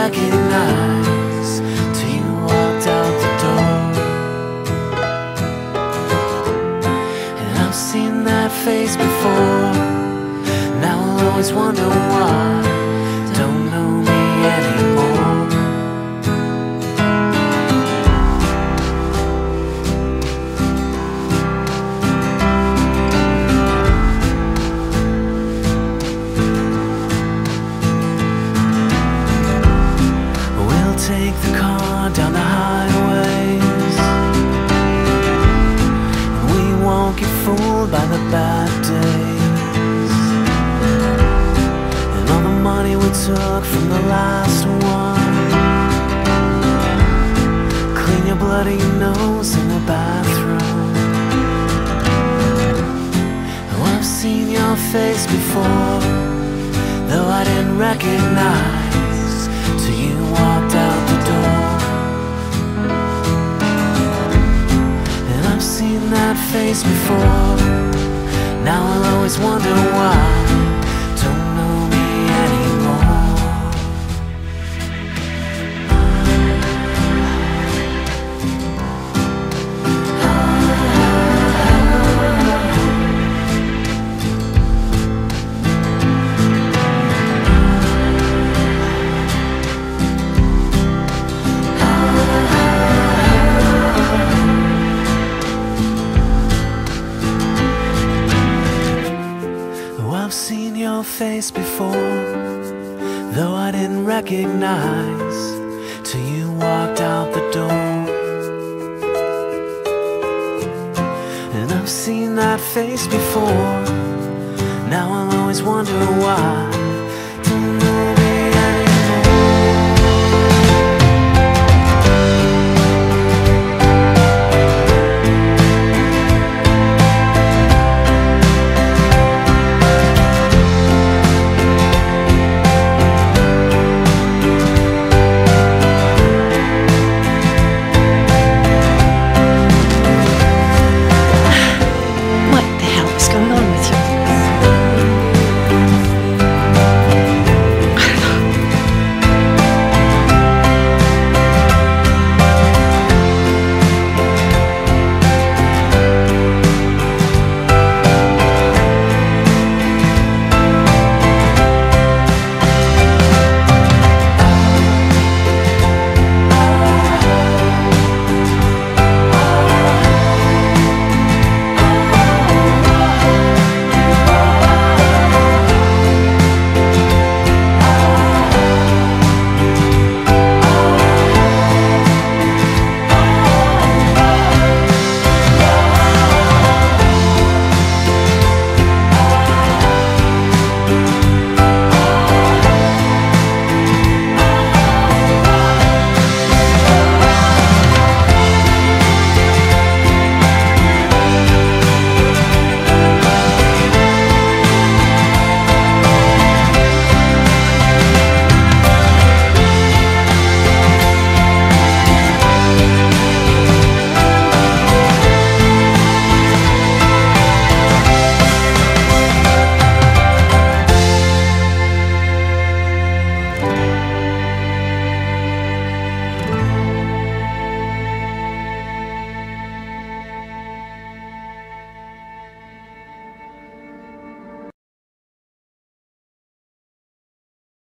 recognize till you walked out the door. And I've seen that face before. Now I'll always wonder why. Don't know me anymore. Take the car down the highways, and we won't get fooled by the bad days. And all the money we took from the last one, clean your bloody nose in the bathroom. Oh, I've seen your face before, though I didn't recognize till you walked out the door. And I've seen that face before. Now I'll always wonder why. Don't know me anymore. Face before, though I didn't recognize till you walked out the door. And I've seen that face before. Now I'll always wonder why.